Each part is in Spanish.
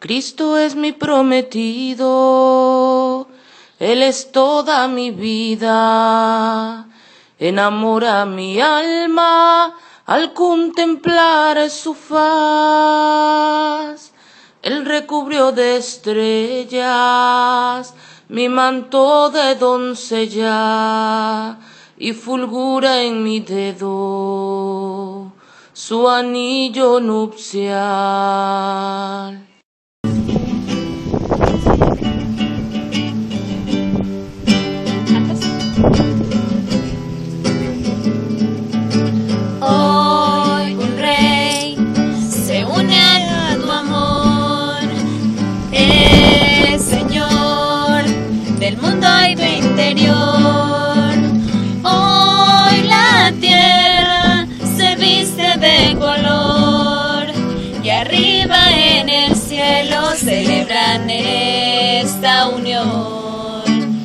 Cristo es mi prometido, Él es toda mi vida. Enamora mi alma al contemplar su faz. Él recubrió de estrellas mi manto de doncella y fulgura en mi dedo su anillo nupcial. Hoy un rey se une a tu amor, es Señor del mundo y tu interior. Hoy la tierra se viste de color y arriba en el cielo celebran esta unión.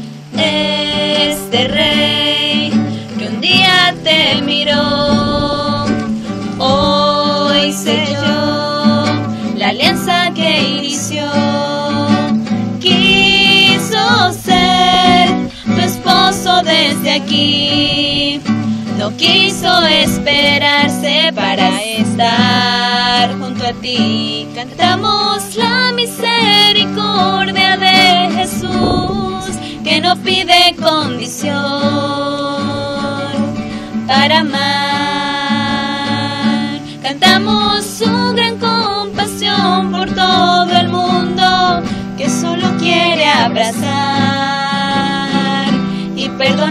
Este rey que un día te miró, hoy selló la alianza que inició. Quiso ser tu esposo desde aquí, no quiso esperarse para estar junto a ti. Cantamos la misericordia de Jesús, que no pide condición para amar. Cantamos su gran compasión por todo el mundo, que solo quiere abrazar y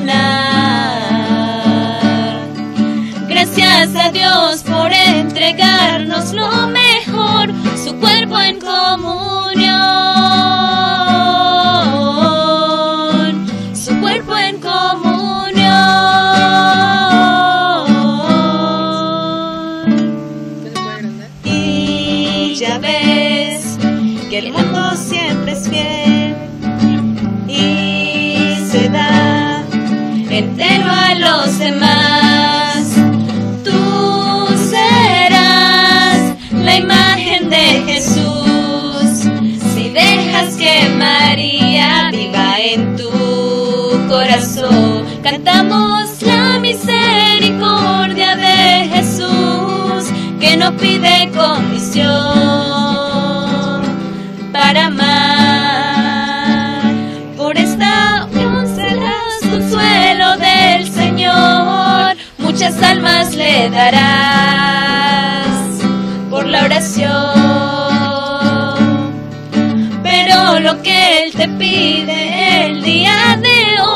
perdonar. Gracias a Dios por entregarnos lo mejor, su cuerpo en comunión, su cuerpo en comunión. Y ya ves que el mundo siempre es fiel y se da entero a los demás. Tú serás la imagen de Jesús si dejas que María viva en tu corazón. Cantamos la misericordia de Jesús, que no pide condición para amar. Por esta unión serás consuelo del Señor, muchas almas le darás por la oración. Pero lo que Él te pide el día de hoy